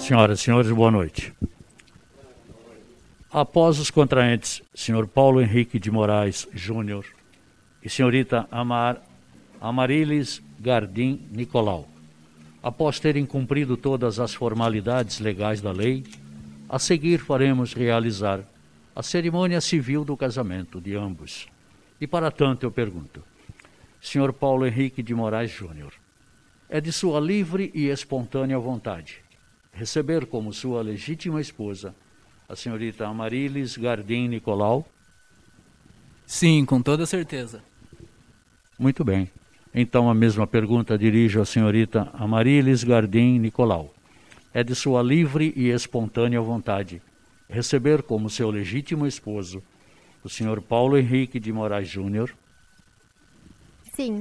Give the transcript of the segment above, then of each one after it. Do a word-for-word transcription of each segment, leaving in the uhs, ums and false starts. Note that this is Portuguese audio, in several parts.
Senhoras e senhores, boa noite. Após os contraentes, senhor Paulo Henrique de Moraes Júnior e senhorita Amar, Amarilis Gardim Nicolau, após terem cumprido todas as formalidades legais da lei, a seguir faremos realizar a cerimônia civil do casamento de ambos. E para tanto eu pergunto, senhor Paulo Henrique de Moraes Júnior, é de sua livre e espontânea vontade receber como sua legítima esposa a senhorita Amarilis Gardim Nicolau? Sim, com toda certeza. Muito bem. Então a mesma pergunta dirijo à senhorita Amarilis Gardim Nicolau. É de sua livre e espontânea vontade receber como seu legítimo esposo o senhor Paulo Henrique de Moraes Júnior? Sim.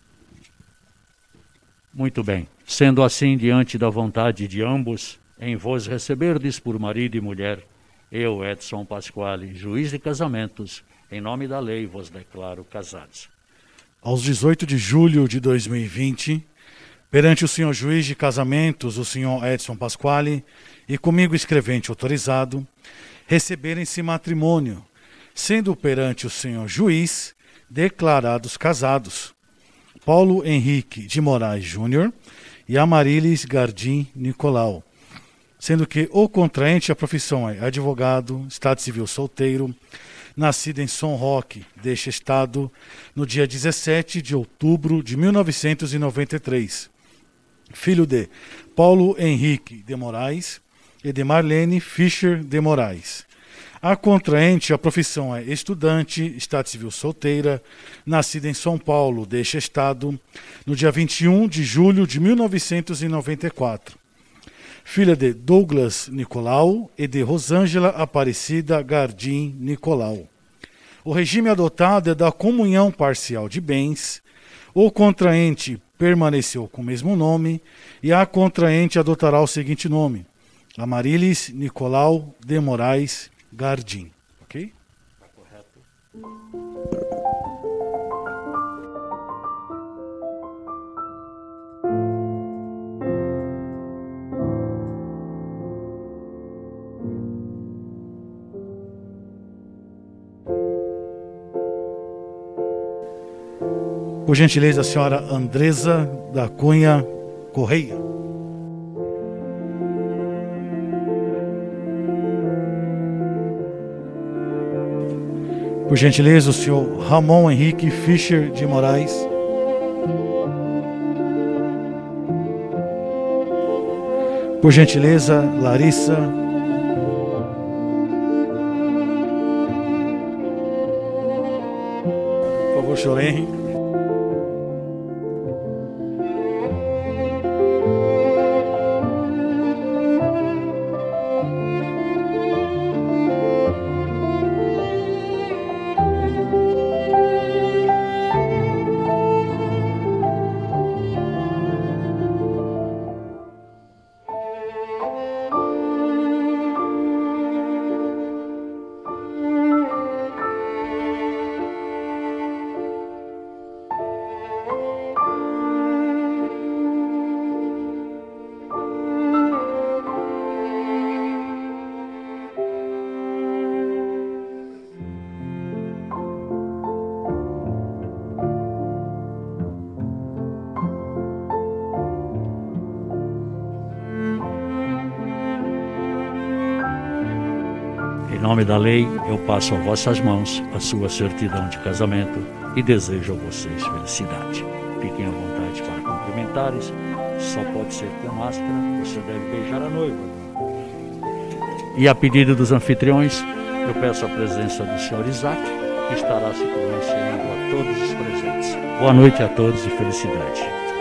Muito bem. Sendo assim, diante da vontade de ambos, em vos receberdes por marido e mulher, eu, Edson Pasquale, juiz de casamentos, em nome da lei vos declaro casados. Aos dezoito de julho de dois mil e vinte, perante o senhor juiz de casamentos, o senhor Edson Pasquale, e comigo escrevente autorizado, receberem-se matrimônio, sendo perante o senhor juiz declarados casados Paulo Henrique de Moraes Júnior e Amarilis Gardim Nicolau, sendo que o contraente, a profissão é advogado, estado civil solteiro, nascido em São Roque, deste estado, no dia dezessete de outubro de mil novecentos e noventa e três. Filho de Paulo Henrique de Moraes e de Marlene Fischer de Moraes. A contraente, a profissão é estudante, estado civil solteira, nascida em São Paulo, deste estado, no dia vinte e um de julho de mil novecentos e noventa e quatro. Filha de Douglas Nicolau e de Rosângela Aparecida Gardim Nicolau. O regime adotado é da comunhão parcial de bens. O contraente permaneceu com o mesmo nome e a contraente adotará o seguinte nome: Amarilis Nicolau de Moraes Gardim. Ok? Tá correto. Por gentileza, a senhora Andresa da Cunha Correia. Por gentileza, o senhor Ramon Henrique Fischer de Moraes. Por gentileza, Larissa. Por favor, senhor Henrique. Em nome da lei, eu passo a vossas mãos a sua certidão de casamento e desejo a vocês felicidade. Fiquem à vontade para cumprimentares. Só pode ser com máscara. Você deve beijar a noiva. E a pedido dos anfitriões, eu peço a presença do senhor Isaac, que estará se pronunciando a todos os presentes. Boa noite a todos e felicidade.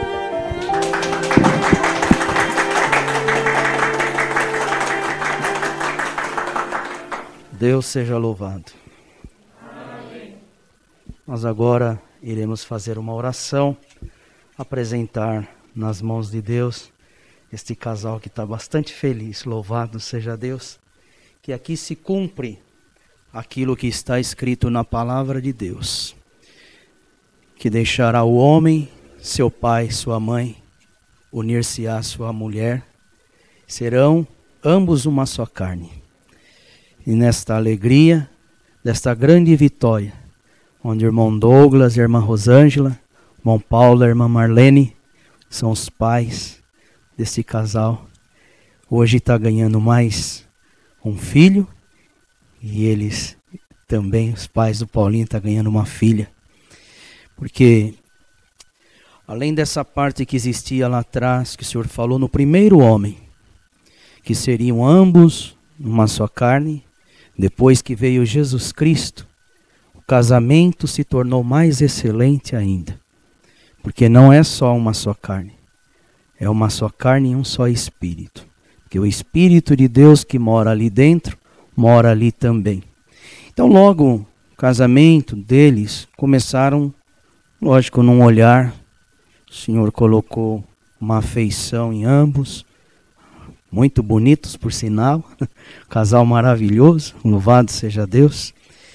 Deus seja louvado. Amém. Nós agora iremos fazer uma oração, apresentar nas mãos de Deus este casal que está bastante feliz. Louvado seja Deus, que aqui se cumpre aquilo que está escrito na palavra de Deus, que deixará o homem, seu pai, sua mãe, unir-se-á sua mulher, serão ambos uma só carne. E nesta alegria, desta grande vitória, onde o irmão Douglas, a irmã Rosângela, o irmão Paulo, a irmã Marlene, são os pais desse casal. Hoje está ganhando mais um filho, e eles também, os pais do Paulinho, estão ganhando uma filha. Porque, além dessa parte que existia lá atrás, que o Senhor falou no primeiro homem, que seriam ambos uma só carne, depois que veio Jesus Cristo, o casamento se tornou mais excelente ainda. Porque não é só uma só carne, é uma só carne e um só espírito. Porque o Espírito de Deus que mora ali dentro, mora ali também. Então logo o casamento deles começaram, lógico, num olhar. O Senhor colocou uma afeição em ambos, muito bonitos por sinal, casal maravilhoso, louvado seja Deus.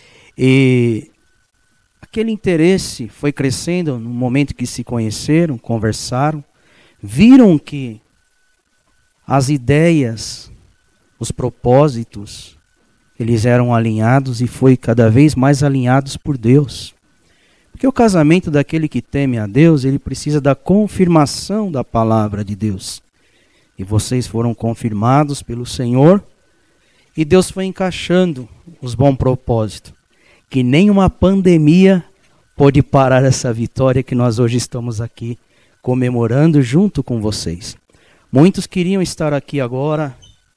E aquele interesse foi crescendo no momento que se conheceram, conversaram, viram que as ideias, os propósitos, eles eram alinhados e foi cada vez mais alinhados por Deus. Porque o casamento daquele que teme a Deus, ele precisa da confirmação da palavra de Deus. E vocês foram confirmados pelo Senhor, e Deus foi encaixando os bons propósitos. Que nenhuma pandemia pode parar essa vitória que nós hoje estamos aqui comemorando junto com vocês. Muitos queriam estar aqui agora,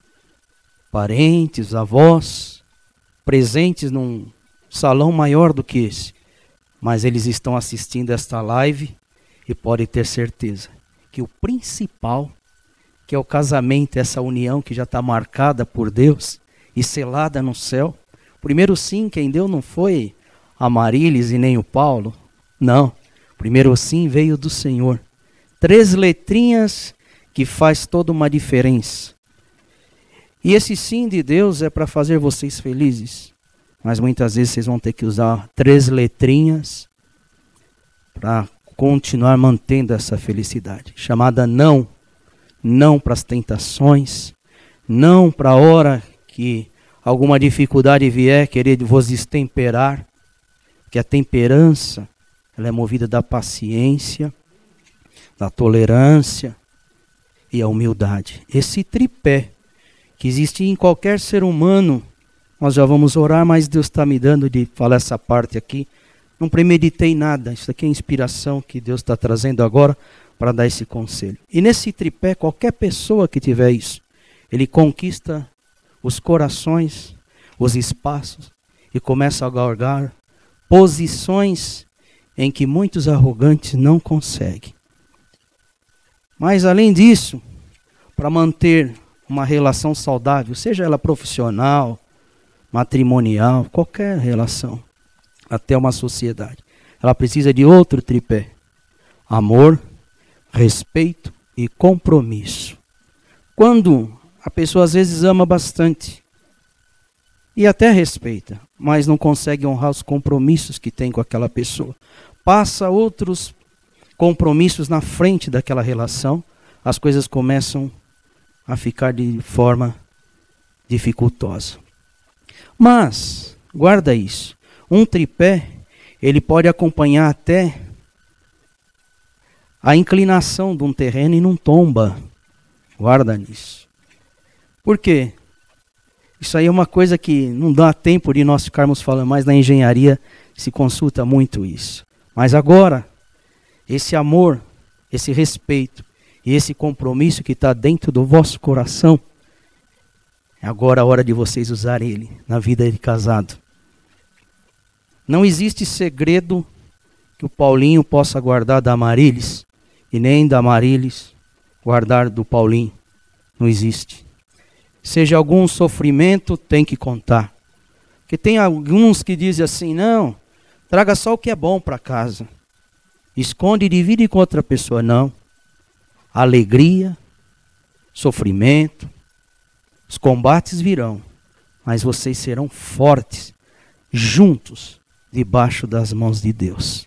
parentes, avós, presentes num salão maior do que esse. Mas eles estão assistindo esta live e podem ter certeza que o principal, que é o casamento, essa união que já está marcada por Deus e selada no céu. Primeiro sim, quem deu não foi a Marilis e nem o Paulo. Não, primeiro sim veio do Senhor. Três letrinhas que faz toda uma diferença. E esse sim de Deus é para fazer vocês felizes. Mas muitas vezes vocês vão ter que usar três letrinhas para continuar mantendo essa felicidade. Chamada não. Não para as tentações. Não para a hora que alguma dificuldade vier, querer vos destemperar. Que a temperança, ela é movida da paciência, da tolerância e a humildade. Esse tripé que existe em qualquer ser humano, nós já vamos orar, mas Deus está me dando de falar essa parte aqui. Não premeditei nada, isso aqui é inspiração que Deus está trazendo agora para dar esse conselho. E nesse tripé, qualquer pessoa que tiver isso, ele conquista os corações, os espaços e começa a galgar posições em que muitos arrogantes não conseguem. Mas além disso, para manter uma relação saudável, seja ela profissional, matrimonial, qualquer relação, até uma sociedade, ela precisa de outro tripé: amor, respeito e compromisso. Quando a pessoa às vezes ama bastante e até respeita, mas não consegue honrar os compromissos que tem com aquela pessoa, passa outros compromissos na frente daquela relação, as coisas começam a ficar de forma dificultosa. Mas, guarda isso, um tripé, ele pode acompanhar até a inclinação de um terreno e não tomba. Guarda nisso. Por quê? Isso aí é uma coisa que não dá tempo de nós ficarmos falando, mas na engenharia se consulta muito isso. Mas agora, esse amor, esse respeito e esse compromisso que está dentro do vosso coração, é agora a hora de vocês usarem ele na vida de casado. Não existe segredo que o Paulinho possa guardar da Marilis e nem da Marilis guardar do Paulinho. Não existe. Seja algum sofrimento, tem que contar. Porque tem alguns que dizem assim, não, traga só o que é bom para casa. Esconde e divide com outra pessoa. Não. Alegria, sofrimento, os combates virão, mas vocês serão fortes, juntos, debaixo das mãos de Deus.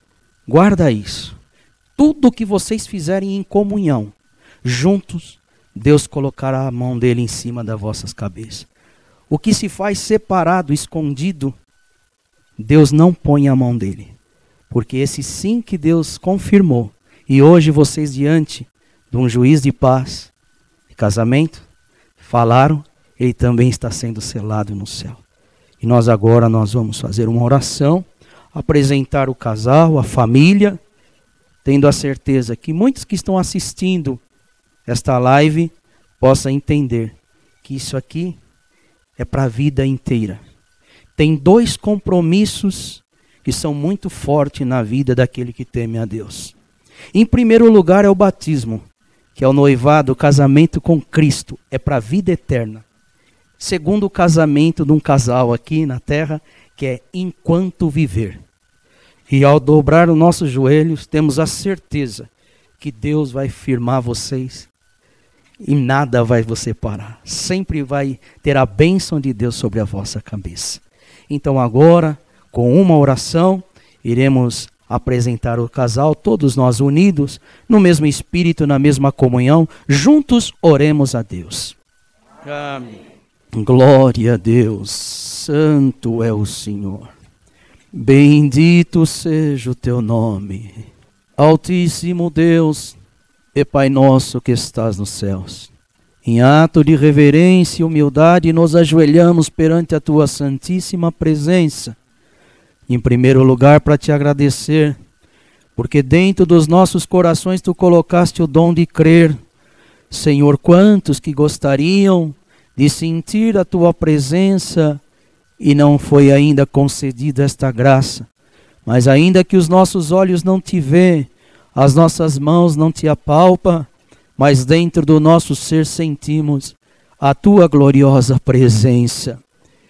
Guarda isso. Tudo que vocês fizerem em comunhão, juntos, Deus colocará a mão dele em cima das vossas cabeças. O que se faz separado, escondido, Deus não põe a mão dele. Porque esse sim que Deus confirmou, e hoje vocês diante de um juiz de paz, de casamento, falaram, ele também está sendo selado no céu. E nós agora nós vamos fazer uma oração, apresentar o casal, a família, tendo a certeza que muitos que estão assistindo esta live possam entender que isso aqui é para a vida inteira. Tem dois compromissos que são muito fortes na vida daquele que teme a Deus. Em primeiro lugar é o batismo, que é o noivado, o casamento com Cristo, é para a vida eterna. Segundo, o casamento de um casal aqui na terra, que é enquanto viver. E ao dobrar os nossos joelhos, temos a certeza que Deus vai firmar vocês e nada vai vos separar. Sempre vai ter a bênção de Deus sobre a vossa cabeça. Então agora, com uma oração, iremos apresentar o casal, todos nós unidos, no mesmo espírito, na mesma comunhão, juntos oremos a Deus. Amém. Glória a Deus, santo é o Senhor. Bendito seja o teu nome. Altíssimo Deus e Pai nosso que estás nos céus. Em ato de reverência e humildade nos ajoelhamos perante a tua santíssima presença. Em primeiro lugar, para te agradecer, porque dentro dos nossos corações tu colocaste o dom de crer. Senhor, quantos que gostariam de sentir a tua presença e não foi ainda concedida esta graça. Mas ainda que os nossos olhos não te vê, as nossas mãos não te apalpam, mas dentro do nosso ser sentimos a tua gloriosa presença.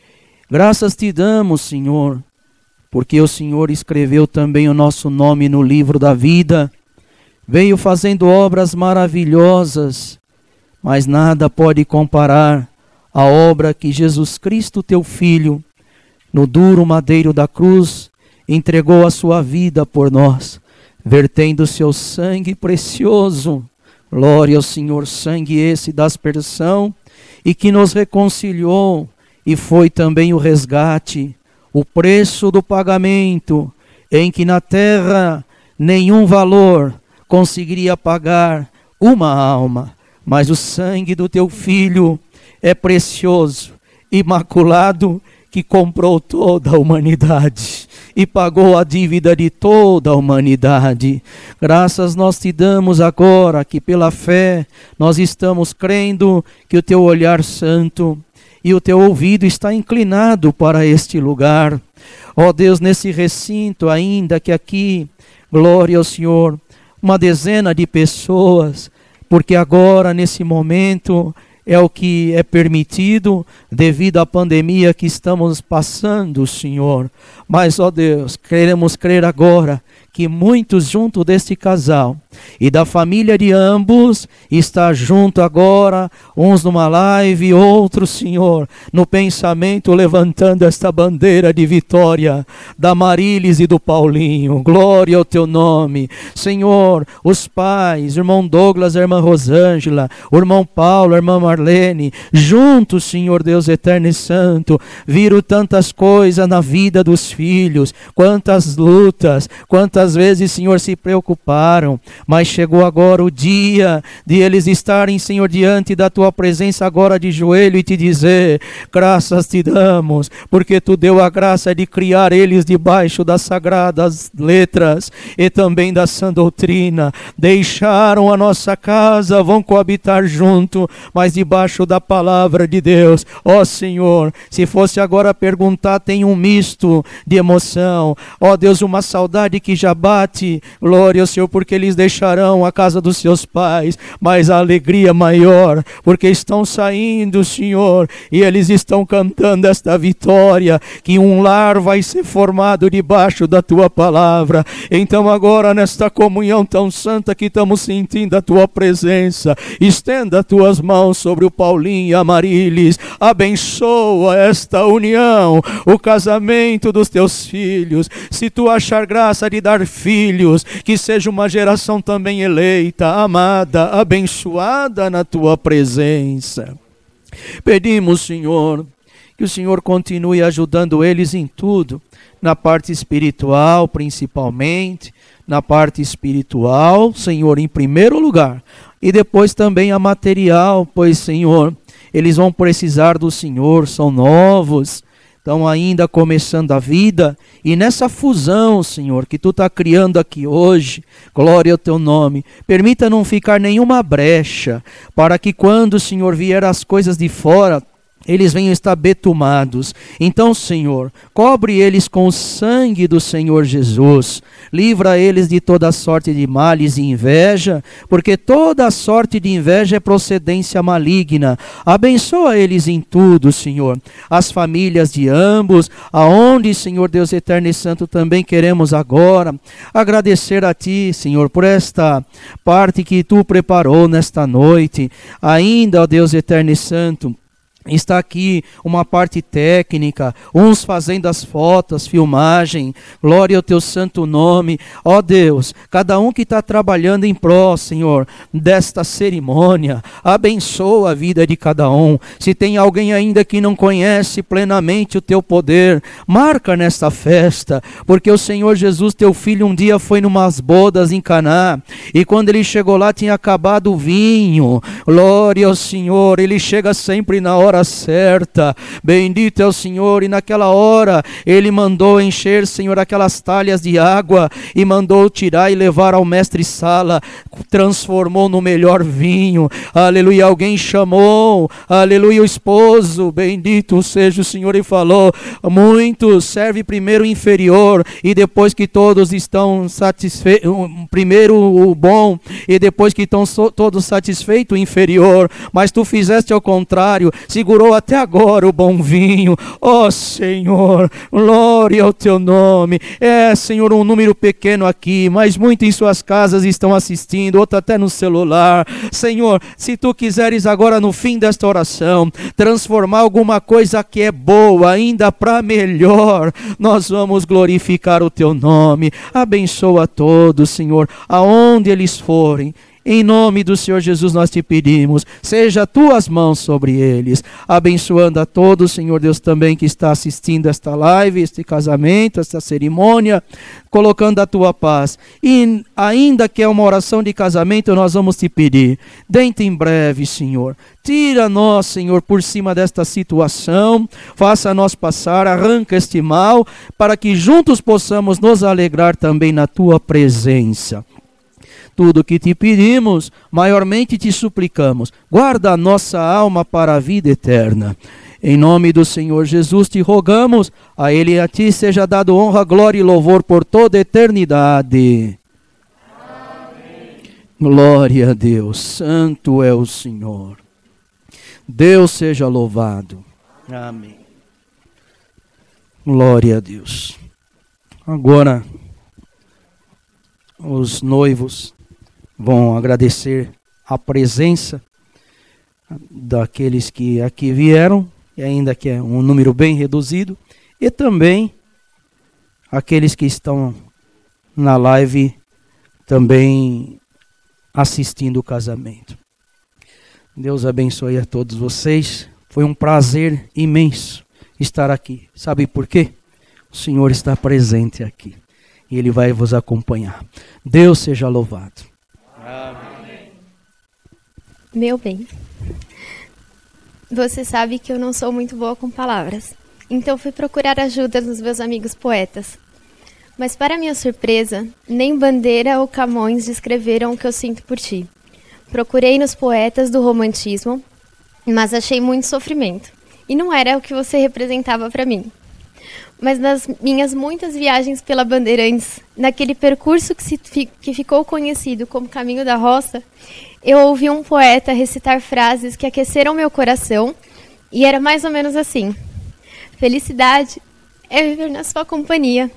Graças te damos, Senhor, porque o Senhor escreveu também o nosso nome no livro da vida, veio fazendo obras maravilhosas, mas nada pode comparar a obra que Jesus Cristo, teu Filho, no duro madeiro da cruz, entregou a sua vida por nós, vertendo o seu sangue precioso. Glória ao Senhor, sangue esse da aspersão, e que nos reconciliou, e foi também o resgate, o preço do pagamento, em que na terra nenhum valor conseguiria pagar uma alma, mas o sangue do teu Filho é precioso, imaculado, que comprou toda a humanidade e pagou a dívida de toda a humanidade. Graças nós te damos agora que pela fé nós estamos crendo que o teu olhar santo e o teu ouvido está inclinado para este lugar. Ó Deus, nesse recinto ainda que aqui, glória ao Senhor, uma dezena de pessoas, porque agora nesse momento é o que é permitido devido à pandemia que estamos passando, Senhor. Mas, ó Deus, queremos crer agora que muitos junto deste casal e da família de ambos está junto agora, uns numa live, outros, Senhor, no pensamento levantando esta bandeira de vitória da Marilis e do Paulinho. Glória ao teu nome, Senhor. Os pais, irmão Douglas, a irmã Rosângela, o irmão Paulo, a irmã Marlene, juntos, Senhor Deus eterno e santo, viram tantas coisas na vida dos filhos, quantas lutas, quantas vezes, Senhor, se preocuparam, mas chegou agora o dia de eles estarem, Senhor, diante da tua presença agora de joelho e te dizer, graças te damos, porque tu deu a graça de criar eles debaixo das sagradas letras e também da sã doutrina, deixaram a nossa casa, vão coabitar junto, mas debaixo da palavra de Deus. Ó Senhor, se fosse agora perguntar, tem um misto de emoção, ó Deus, uma saudade que já bate, glória ao Senhor, porque eles deixarão a casa dos seus pais, mas a alegria maior, porque estão saindo, Senhor, e eles estão cantando esta vitória, que um lar vai ser formado debaixo da tua palavra. Então agora nesta comunhão tão santa que estamos sentindo a tua presença, estenda as tuas mãos sobre o Paulinho e a Marilis, abençoa esta união, o casamento dos teus filhos. Se tu achar graça de dar gerar filhos, que seja uma geração também eleita, amada, abençoada na tua presença. Pedimos, Senhor, que o Senhor continue ajudando eles em tudo, na parte espiritual principalmente, na parte espiritual, Senhor, em primeiro lugar, e depois também a material, pois, Senhor, eles vão precisar do Senhor, são novos, estão ainda começando a vida, e nessa fusão, Senhor, que Tu está criando aqui hoje, glória ao Teu nome, permita não ficar nenhuma brecha, para que quando, Senhor, vier as coisas de fora, eles venham estar betumados. Então, Senhor, cobre eles com o sangue do Senhor Jesus. Livra eles de toda sorte de males e inveja, porque toda sorte de inveja é procedência maligna. Abençoa eles em tudo, Senhor. As famílias de ambos, aonde, Senhor Deus eterno e santo, também queremos agora agradecer a Ti, Senhor, por esta parte que Tu preparou nesta noite. Ainda, ó Deus eterno e santo, está aqui uma parte técnica, uns fazendo as fotos, filmagem, glória ao Teu santo nome. Ó Deus, cada um que está trabalhando em pró, Senhor, desta cerimônia, abençoa a vida de cada um. Se tem alguém ainda que não conhece plenamente o Teu poder, marca nesta festa, porque o Senhor Jesus, Teu Filho, um dia foi numas bodas em Caná, e quando Ele chegou lá tinha acabado o vinho. Glória ao Senhor, Ele chega sempre na hora certa, bendito é o Senhor, e naquela hora Ele mandou encher, Senhor, aquelas talhas de água, e mandou tirar e levar ao mestre Sala, transformou no melhor vinho, aleluia. Alguém chamou, aleluia, o esposo, bendito seja o Senhor, e falou: muito serve primeiro o inferior, e depois que todos estão satisfeitos, primeiro o bom, e depois que estão so, todos satisfeitos, o inferior. Mas Tu fizeste ao contrário, segurou até agora o bom vinho. Ó oh, Senhor, glória ao Teu nome. É, Senhor, um número pequeno aqui, mas muito em suas casas estão assistindo, outro até no celular. Senhor, se Tu quiseres agora no fim desta oração transformar alguma coisa que é boa ainda para melhor, nós vamos glorificar o Teu nome. Abençoa todos, Senhor, aonde eles forem. Em nome do Senhor Jesus nós Te pedimos, seja Tuas mãos sobre eles, abençoando a todos, Senhor Deus, também que está assistindo esta live, este casamento, esta cerimônia, colocando a Tua paz. E ainda que é uma oração de casamento, nós vamos Te pedir, dentro em breve, Senhor, tira nós, Senhor, por cima desta situação, faça nós passar, arranca este mal, para que juntos possamos nos alegrar também na Tua presença. Tudo que Te pedimos, maiormente Te suplicamos, guarda a nossa alma para a vida eterna. Em nome do Senhor Jesus Te rogamos, a Ele e a Ti seja dado honra, glória e louvor por toda a eternidade. Amém. Glória a Deus, santo é o Senhor. Deus seja louvado. Amém. Glória a Deus. Agora, os noivos vão agradecer a presença daqueles que aqui vieram, e ainda que é um número bem reduzido, e também aqueles que estão na live também assistindo o casamento. Deus abençoe a todos vocês. Foi um prazer imenso estar aqui. Sabe por quê? O Senhor está presente aqui e Ele vai vos acompanhar. Deus seja louvado. Amém. Meu bem, você sabe que eu não sou muito boa com palavras, então fui procurar ajuda nos meus amigos poetas. Mas para minha surpresa, nem Bandeira ou Camões descreveram o que eu sinto por ti. Procurei nos poetas do romantismo, mas achei muito sofrimento, e não era o que você representava para mim. Mas nas minhas muitas viagens pela Bandeirantes, naquele percurso que, se, que ficou conhecido como Caminho da Roça, eu ouvi um poeta recitar frases que aqueceram meu coração, e era mais ou menos assim: felicidade é viver na sua companhia.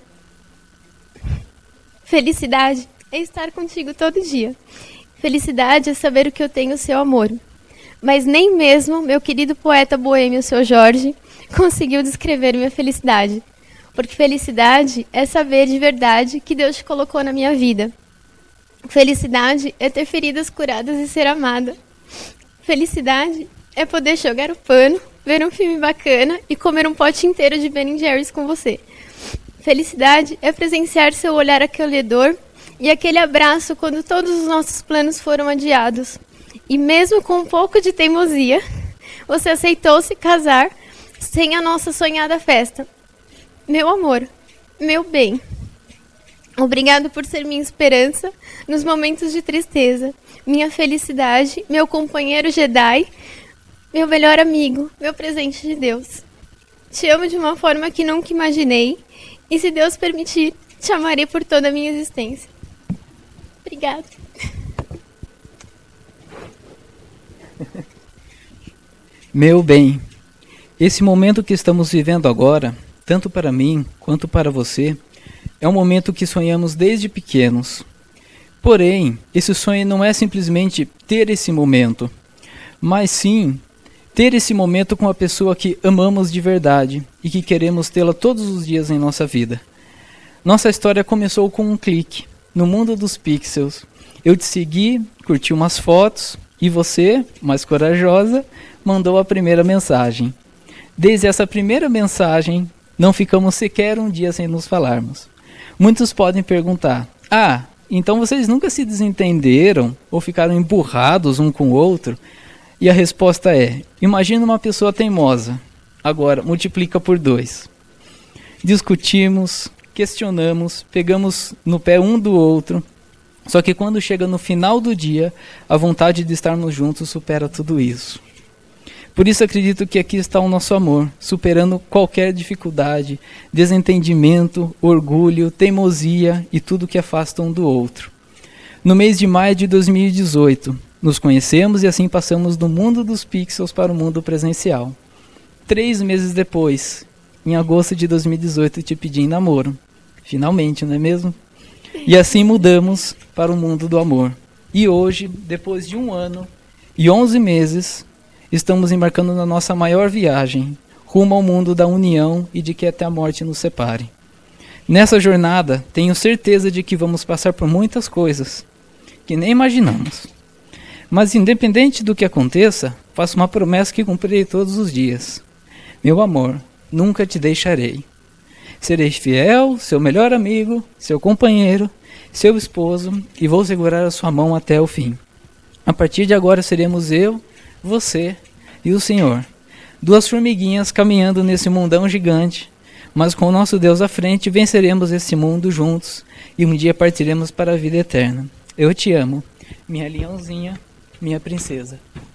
Felicidade é estar contigo todo dia. Felicidade é saber o que eu tenho, seu amor. Mas nem mesmo meu querido poeta boêmio, seu Jorge, conseguiu descrever minha felicidade. porque felicidade é saber de verdade que Deus te colocou na minha vida. Felicidade é ter feridas curadas e ser amada. Felicidade é poder jogar o pano, ver um filme bacana e comer um pote inteiro de Ben and Jerry's com você. Felicidade é presenciar seu olhar acolhedor e aquele abraço quando todos os nossos planos foram adiados. E mesmo com um pouco de teimosia, você aceitou se casar sem a nossa sonhada festa. Meu amor, meu bem, obrigado por ser minha esperança nos momentos de tristeza, minha felicidade, meu companheiro Jedi, meu melhor amigo, meu presente de Deus. Te amo de uma forma que nunca imaginei e, se Deus permitir, te amarei por toda a minha existência. Obrigada. Meu bem, esse momento que estamos vivendo agora, tanto para mim quanto para você, é um momento que sonhamos desde pequenos. Porém, esse sonho não é simplesmente ter esse momento, mas sim ter esse momento com a pessoa que amamos de verdade e que queremos tê-la todos os dias em nossa vida. Nossa história começou com um clique, no mundo dos pixels. Eu te segui, curti umas fotos e você, mais corajosa, mandou a primeira mensagem. Desde essa primeira mensagem, não ficamos sequer um dia sem nos falarmos. Muitos podem perguntar, ah, então vocês nunca se desentenderam ou ficaram emburrados um com o outro? E a resposta é, imagina uma pessoa teimosa. Agora, multiplica por dois. Discutimos, questionamos, pegamos no pé um do outro. Só que quando chega no final do dia, a vontade de estarmos juntos supera tudo isso. Por isso acredito que aqui está o nosso amor, superando qualquer dificuldade, desentendimento, orgulho, teimosia e tudo que afasta um do outro. No mês de maio de dois mil e dezoito, nos conhecemos e assim passamos do mundo dos pixels para o mundo presencial. Três meses depois, em agosto de dois mil e dezoito, te pedi em namoro. Finalmente, não é mesmo? E assim mudamos para o mundo do amor. E hoje, depois de um ano e onze meses, estamos embarcando na nossa maior viagem, rumo ao mundo da união e de que até a morte nos separe. Nessa jornada, tenho certeza de que vamos passar por muitas coisas que nem imaginamos. Mas independente do que aconteça, faço uma promessa que cumprirei todos os dias. Meu amor, nunca te deixarei. Serei fiel, seu melhor amigo, seu companheiro, seu esposo e vou segurar a sua mão até o fim. A partir de agora seremos eu, você e o Senhor. Duas formiguinhas caminhando nesse mundão gigante, mas com o nosso Deus à frente venceremos esse mundo juntos e um dia partiremos para a vida eterna. Eu te amo, minha leãozinha, minha princesa.